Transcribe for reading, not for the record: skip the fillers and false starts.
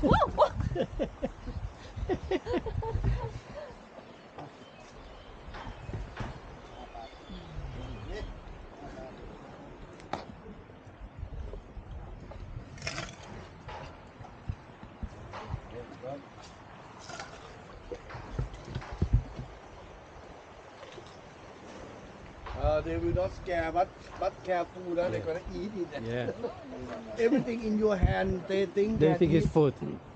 They will not scare, but careful that they're gonna eat it. Yeah. Everything in your hand, they think They can think eat. it's food.